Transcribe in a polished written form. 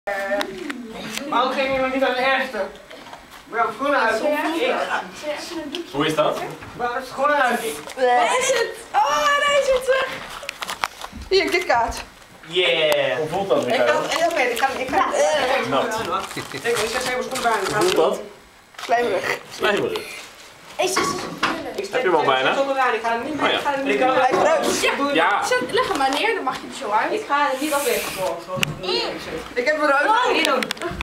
Waarom ging je nog niet aan de ergste? Waarom schoenen uit? Hoe is dat? Waarom schoenen uit? Waar is het? Oh, daar is het terug. Hier, KitKat. Yeah! Hoe voelt dat, Oké, Michael? ik ga. Ik zet even schoenen bij. Hoe voelt dat? Slijmerig. Slijmerig. Heb je hem al bijna? Ik ga hem niet meer. Hij is rood. Ja! Leg hem maar neer, dan mag je er zo uit. Ik ga er niet op weg. Ik heb een rood. Niet doen.